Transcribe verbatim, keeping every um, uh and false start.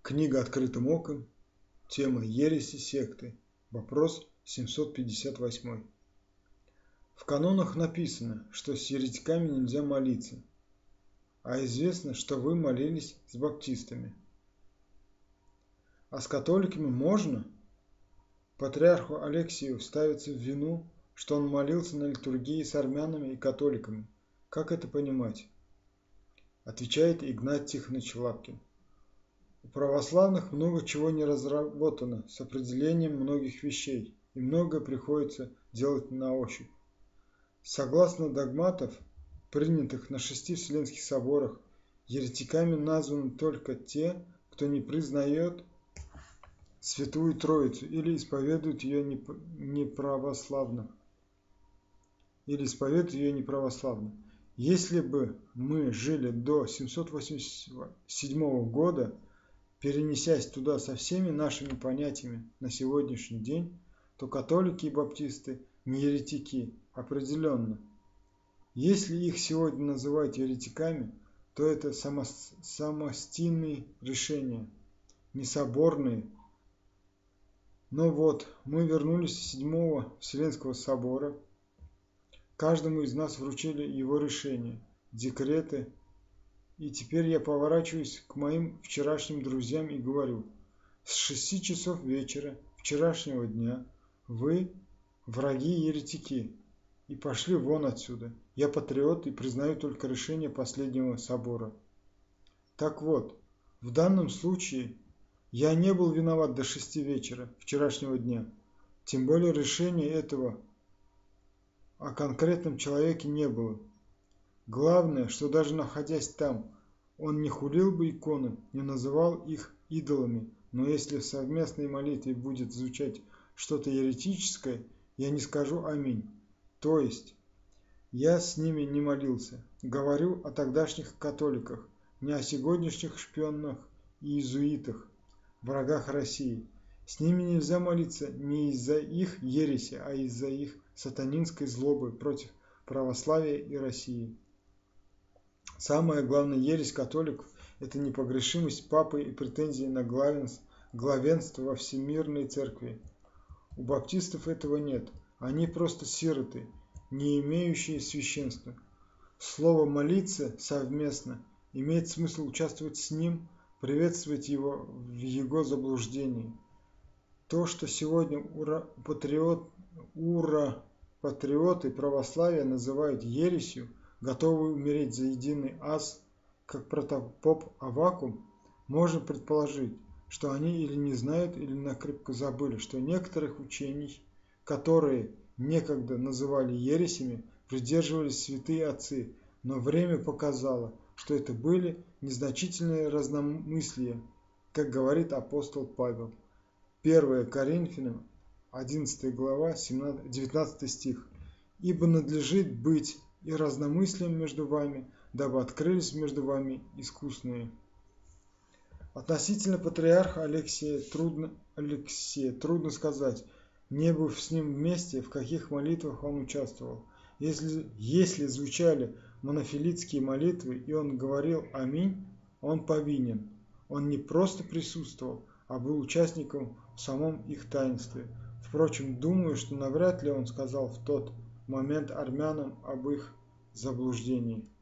Книга «Открытым оком». Тема «Ереси секты». Вопрос семьсот пятьдесят восемь. В канонах написано, что с еретиками нельзя молиться, а известно, что вы молились с баптистами. А с католиками можно? Патриарху Алексию ставится в вину, что он молился на литургии с армянами и католиками. Как это понимать? Отвечает Игнат Тихонович Лапкин. У православных много чего не разработано с определением многих вещей, и многое приходится делать на ощупь. Согласно догматов, принятых на шести Вселенских соборах, еретиками названы только те, кто не признает Святую Троицу или исповедует ее неправославно. Или исповедует ее неправославно. Если бы мы жили до семьсот восемьдесят седьмого года, перенесясь туда со всеми нашими понятиями на сегодняшний день, то католики и баптисты не еретики, определенно. Если их сегодня называют еретиками, то это самостийные решения, не соборные. Но вот мы вернулись с седьмого Вселенского собора. Каждому из нас вручили его решение, декреты. И теперь я поворачиваюсь к моим вчерашним друзьям и говорю: с шести часов вечера вчерашнего дня вы враги-еретики и пошли вон отсюда. Я патриот и признаю только решение последнего собора. Так вот, в данном случае я не был виноват до шести вечера вчерашнего дня, тем более решения этого о конкретном человеке не было. Главное, что даже находясь там, он не хулил бы иконы, не называл их идолами, но если в совместной молитве будет звучать что-то еретическое, я не скажу аминь. То есть, я с ними не молился. Говорю о тогдашних католиках, не о сегодняшних шпионах и иезуитах, врагах России. С ними нельзя молиться не из-за их ереси, а из-за их сатанинской злобы против православия и России. Самая главная ересь католиков – это непогрешимость папы и претензии на главенство во всемирной церкви. У баптистов этого нет, они просто сироты, не имеющие священства. Слово «молиться» совместно имеет смысл участвовать с ним, приветствовать его в его заблуждении. То, что сегодня ура, патриот, ура, патриоты православия называют ересью, готовы умереть за единый ас, как протопоп Аввакум, можно предположить, что они или не знают, или накрепко забыли, что некоторых учений, которые некогда называли ересями, придерживались святые отцы, но время показало, что это были незначительные разномыслия, как говорит апостол Павел. первое Коринфянам, одиннадцатая глава, девятнадцатый стих. «Ибо надлежит быть и разномыслием между вами, дабы открылись между вами искусные». Относительно патриарха Алексия трудно, Алексия трудно сказать, не быв с ним вместе, в каких молитвах он участвовал. Если, если звучали монофилитские молитвы, и он говорил «Аминь», он повинен. Он не просто присутствовал, а был участником в самом их таинстве. Впрочем, думаю, что навряд ли он сказал в тот момент армянам об их заблуждении.